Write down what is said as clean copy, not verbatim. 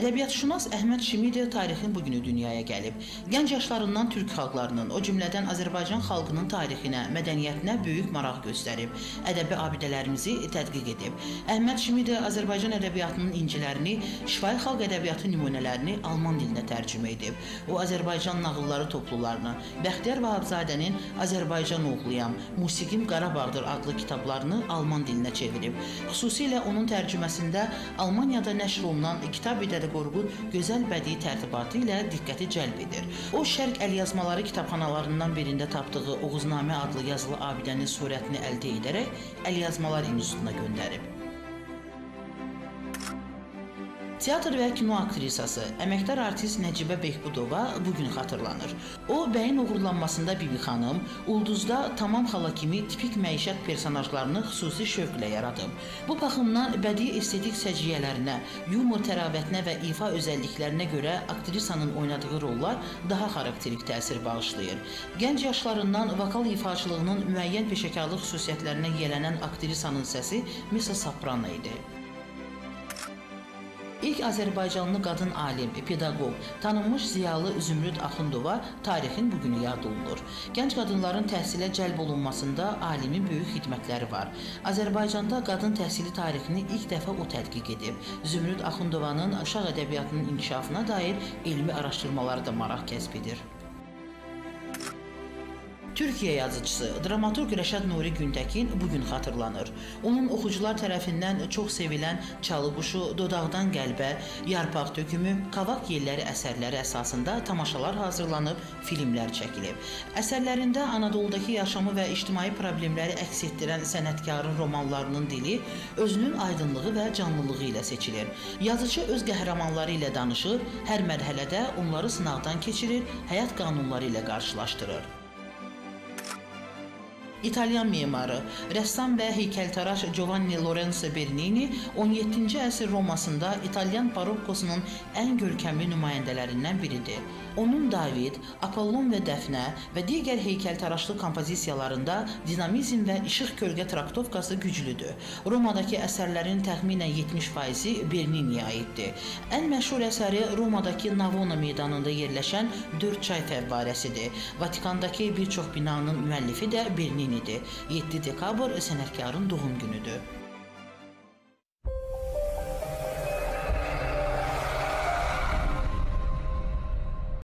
Ədəbiyyatşünas Əhməd Şimidi tarixin bu günü dünyaya gəlib. Gənc yaşlarından türk xalqlarının, o cümlədən Azərbaycan xalqının tarixinə, mədəniyyətinə böyük maraq göstərib. Ədəbi abidələrimizi tədqiq edib. Əhməd Şimidi Azərbaycan ədəbiyyatının incilərini, şifahi xalq ədəbiyyatı nümunələrini alman dilinə tərcümə edib. O, Azərbaycan nağılları toplularını, Bəxtiyar Vahabzadənin Azərbaycan oğluyam, Musiqim Qarabağdır adlı kitablarını alman dilinə çevirib. Xüsusilə onun tərcüməsində Almaniyada nəşr olunan Kitab İdədə Qorqud gözəl bədii tərtibatı ilə diqqəti cəlb edir. O, Şərq əlyazmaları kitabxanalarından birində tapdığı Oğuznamə adlı yazılı abidənin surətini əldə edərək Əlyazmalar İnstitutuna göndərib. Teatr və kino aktrisası, əməkdar artist Nəcibə Behbudova bugün xatırlanır. O, Bəyin oğurlanmasında Bibi xanım, Ulduzda Tamam xala kimi tipik məişət personajlarını xüsusi şövqlə yaradıb. Bu baxımdan bədii estetik səciyyələrinə, yumor təravətinə və ifa özəlliklərinə görə aktrisanın oynadığı rollar daha xarakterik təsir bağışlayır. Gənc yaşlarından vokal ifaçılığının müəyyən peşəkarlıq xüsusiyyətlərinə yiyələnən aktrisanın səsi mezzo-soprano idi. İlk Azərbaycanlı qadın alim, pedaqoq, tanınmış ziyalı Zümrüd Axundova tarixin bugünü yad olunur. Gənc qadınların təhsilə cəlb olunmasında alimin böyük xidmətləri var. Azərbaycanda qadın təhsili tarixini ilk dəfə o tədqiq edib. Zümrüd Axundovanın uşaq ədəbiyyatının inkişafına dair elmi araşdırmaları da maraq kəsb edir. Türkiyə yazıcısı, dramaturq Rəşad Nuri Güntəkin bugün xatırlanır. Onun oxucular tərəfindən çox sevilən Çalıquşu, Dodaqdan Qəlbə, Yarpaq Tökümü, Kavaq Yelləri əsərləri əsasında tamaşalar hazırlanıb, filmlər çəkilib. Əsərlərində Anadoludakı yaşamı və ictimai problemləri əks etdirən sənətkarın romanlarının dili özünün aydınlığı və canlılığı ilə seçilir. Yazıcı öz qəhrəmanları ilə danışır, hər mərhələdə onları sınaqdan keçirir, həyat qanunları ilə qarşılaşdırır. İtalyan memarı, rəssam və heykəltaraş Giovanni Lorenzo Bernini 17-ci əsr Romasında İtalyan barokkosunun ən görkəmli nümayəndələrindən biridir. Onun David, Apollon və Dəfnə və digər heykəltaraşlı kompozisiyalarında dinamizm və işıq kölgə traktovkası güclüdür. Romadakı əsərlərin təxminən 70%-i Berniniyə aiddir. Ən məşhur əsəri Romadakı Navona meydanında yerləşən 4 çay fəvvarəsidir. Vatikandakı bir çox binanın müəllifi də Bernini. 7 dekabr sənətkarın doğum günüdür.